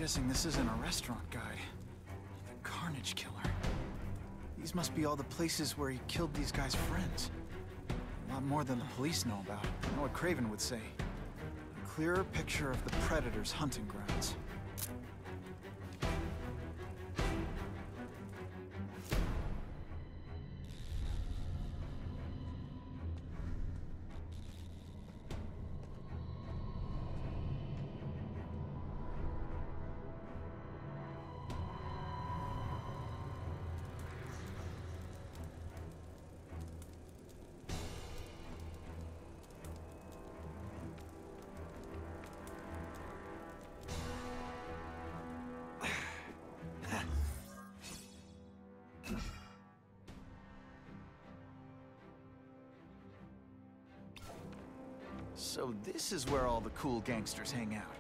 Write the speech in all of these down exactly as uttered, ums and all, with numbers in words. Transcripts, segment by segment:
guessing this isn't a restaurant guide. The Carnage Killer. These must be all the places where he killed these guys' friends. A lot more than the police know about. I know what Craven would say. A clearer picture of the Predator's hunting grounds. So this is where all the cool gangsters hang out.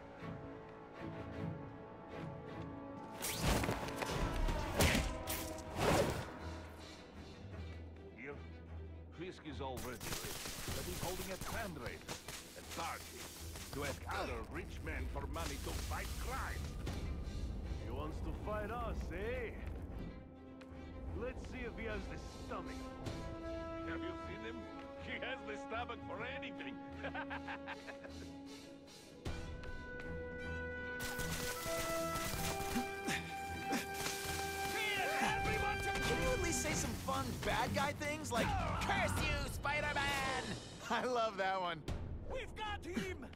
Here, Fisk is already rich, but he's holding a crime raid, a party, to ask other rich men for money to fight crime. He wants to fight us, eh? Let's see if he has the stomach. Have you seen him? He has the stomach for anything. Can you at least say some fun bad guy things like, "Curse you, Spider-Man"? I love that one. We've got him!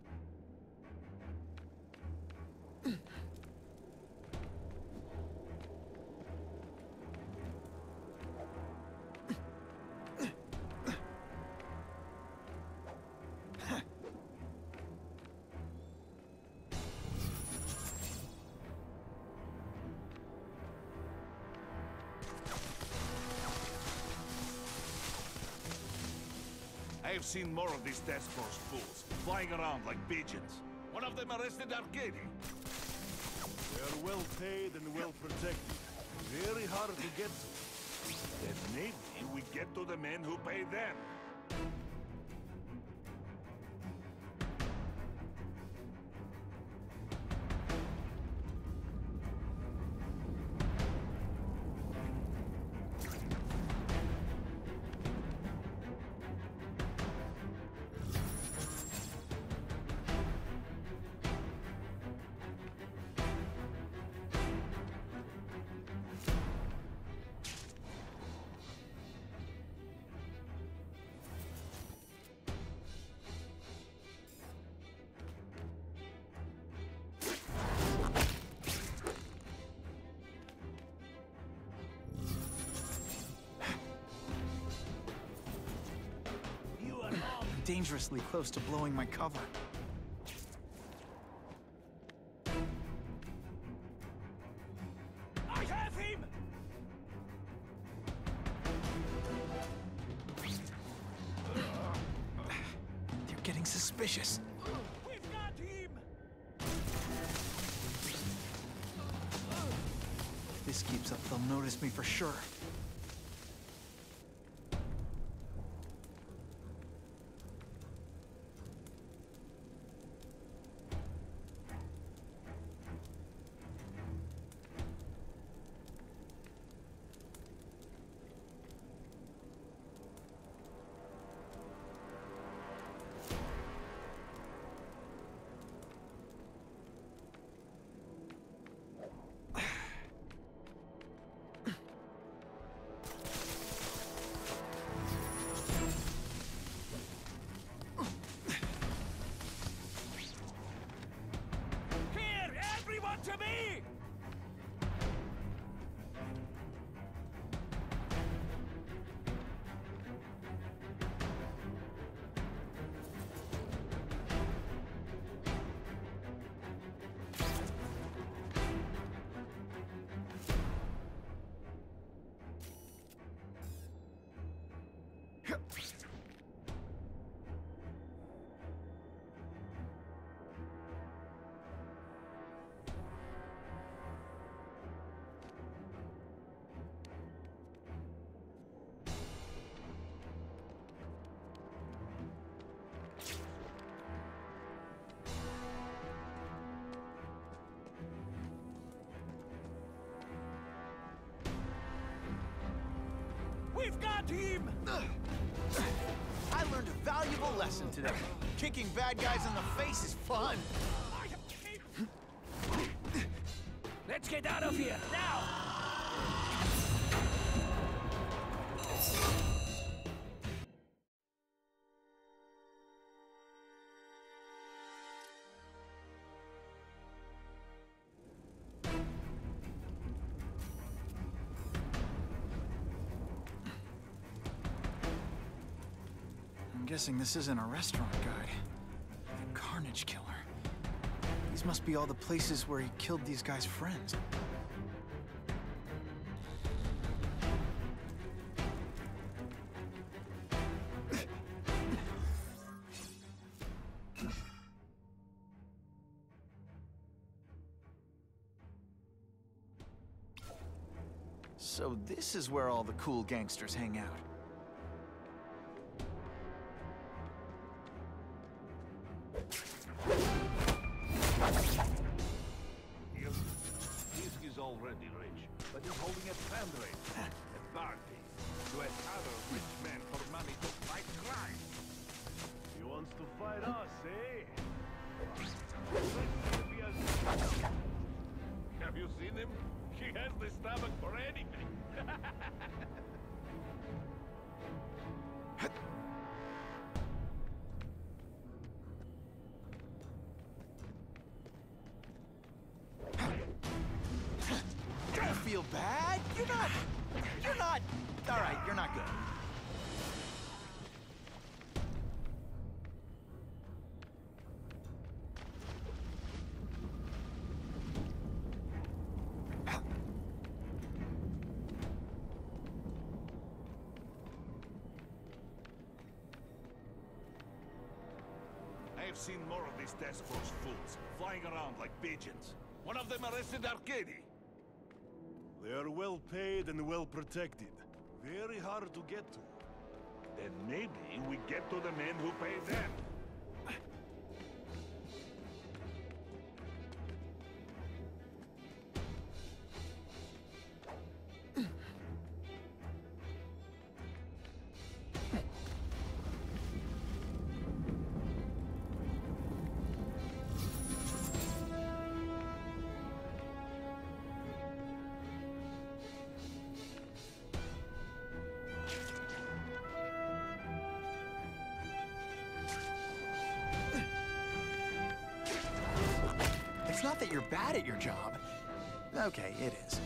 I've seen more of these task force fools, flying around like pigeons. One of them arrested Arcady. They are well paid and well protected. Very hard to get to. Then maybe we get to the men who pay them. Dangerously close to blowing my cover. I have him! They're getting suspicious. We've got him! If this keeps up, they'll notice me for sure. To me! team! I learned a valuable lesson today. Kicking bad guys in the face is fun. Let's get out of here, now! I'm guessing this isn't a restaurant guide. The Carnage Killer. These must be all the places where he killed these guys' friends. So this is where all the cool gangsters hang out. He's already rich, but he's holding a fundraiser, a party, to ask other rich men for money to fight crime. He wants to fight us, eh? Let's see if he has... Have you seen him? He has the stomach for anything. Don't feel bad. You're not... You're not... All right, you're not good. I've seen more of these task force fools, flying around like pigeons. One of them arrested Arcady. They are well paid and well protected. Very hard to get to. Then maybe we get to the men who pay them. It's not that you're bad at your job. Okay, it is.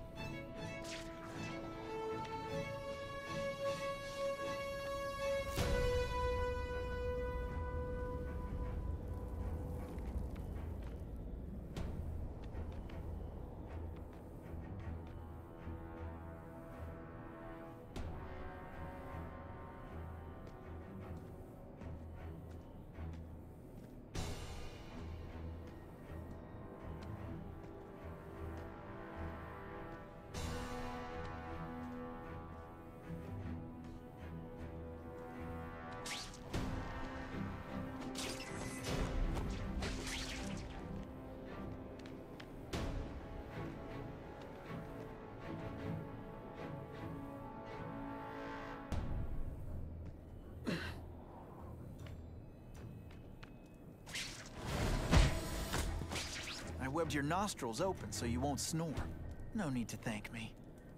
I webbed your nostrils open so you won't snore. No need to thank me.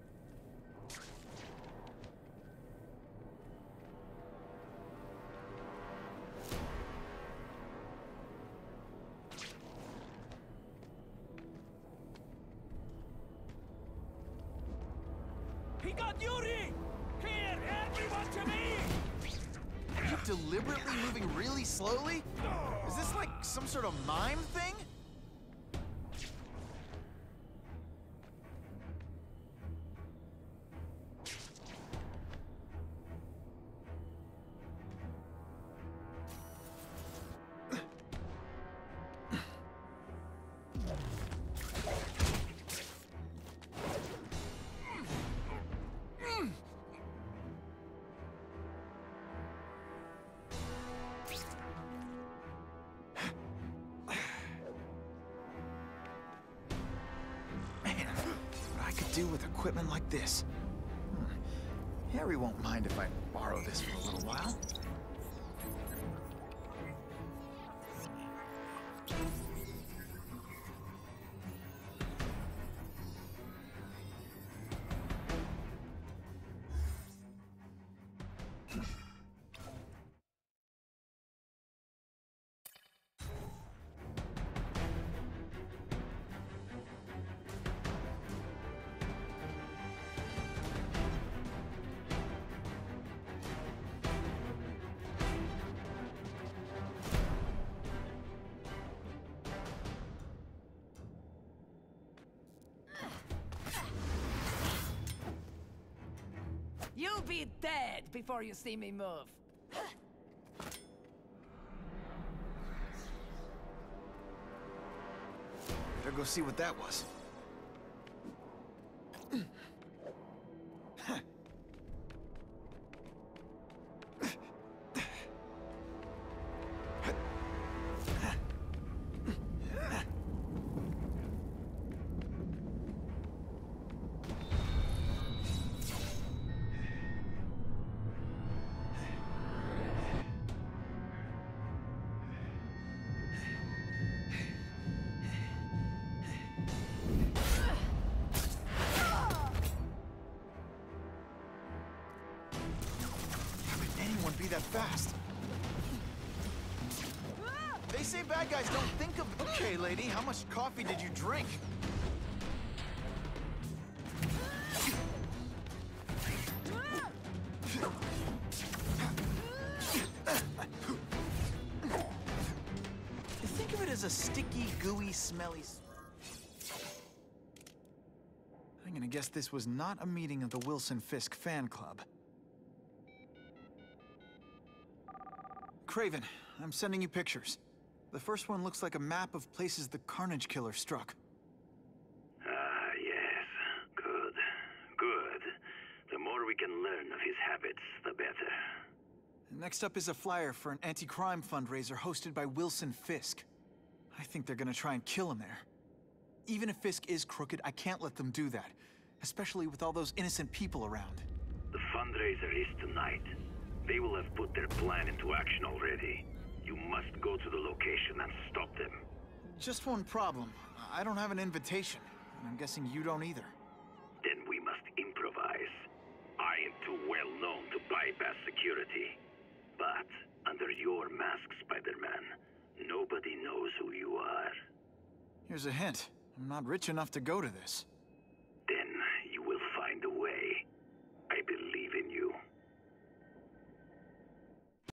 He got Yuri! Here, everyone to me! Are you deliberately moving really slowly? Is this like some sort of mime thing? Do with equipment like this. Hmm. Harry won't mind if I borrow this for a little while. You'll be dead before you see me move. Better go see what that was. Be that fast. They say bad guys don't think of... Okay, lady, how much coffee did you drink? Think of it as a sticky, gooey, smelly... I'm gonna guess this was not a meeting of the Wilson Fisk fan club. Craven, I'm sending you pictures. The first one looks like a map of places the Carnage Killer struck. Ah, yes. Good. Good. The more we can learn of his habits, the better. Next up is a flyer for an anti-crime fundraiser hosted by Wilson Fisk. I think they're gonna try and kill him there. Even if Fisk is crooked, I can't let them do that. Especially with all those innocent people around. The fundraiser is tonight. They will have put their plan into action already. You must go to the location and stop them. Just one problem. I don't have an invitation, and I'm guessing you don't either. Then we must improvise. I am too well known to bypass security. But under your mask, Spider-Man, nobody knows who you are. Here's a hint. I'm not rich enough to go to this.